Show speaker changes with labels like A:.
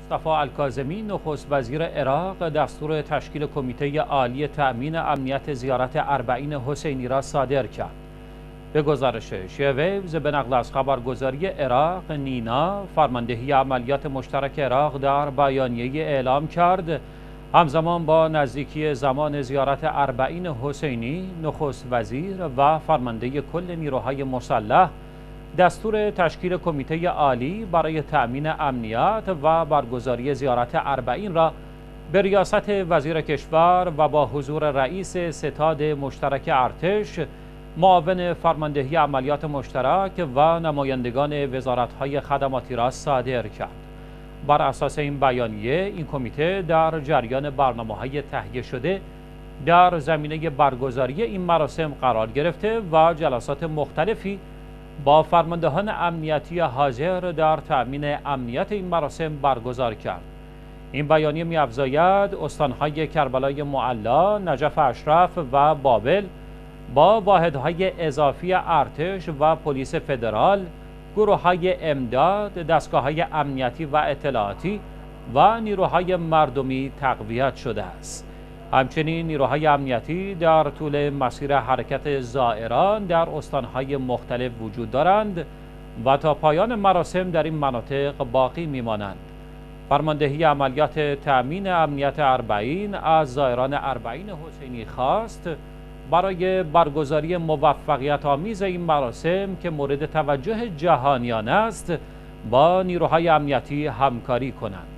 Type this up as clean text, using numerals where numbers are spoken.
A: مصطفی الکاظمی نخست وزیر عراق دستور تشکیل کمیته عالی تأمین امنیت زیارت اربعین حسینی را صادر کرد. به گزارش شیویوز به نقل از خبرگزاری عراق نینا، فرماندهی عملیات مشترک عراق در بیانیه اعلام کرد همزمان با نزدیکی زمان زیارت اربعین حسینی، نخست وزیر و فرمانده کل نیروهای مسلح دستور تشکیل کمیته عالی برای تأمین امنیت و برگزاری زیارت اربعین را به ریاست وزیر کشور و با حضور رئیس ستاد مشترک ارتش، معاون فرماندهی عملیات مشترک و نمایندگان وزارت‌های خدماتی را صادر کرد. بر اساس این بیانیه، این کمیته در جریان برنامه‌های تهیه شده در زمینه برگزاری این مراسم قرار گرفته و جلسات مختلفی با فرماندهان امنیتی حاضر در تأمین امنیت این مراسم برگزار کرد. این بیانیه می‌افزاید استان‌های کربلای معلی، نجف اشرف و بابل با واحدهای اضافی ارتش و پلیس فدرال، گروه‌های امداد، دستگاه‌های امنیتی و اطلاعاتی و نیروهای مردمی تقویت شده است. همچنین نیروهای امنیتی در طول مسیر حرکت زائران در استان‌های مختلف وجود دارند و تا پایان مراسم در این مناطق باقی می‌مانند. فرماندهی عملیات تأمین امنیت اربعین از زائران اربعین حسینی خواست برای برگزاری موفقیت آمیز این مراسم که مورد توجه جهانیان است، با نیروهای امنیتی همکاری کنند.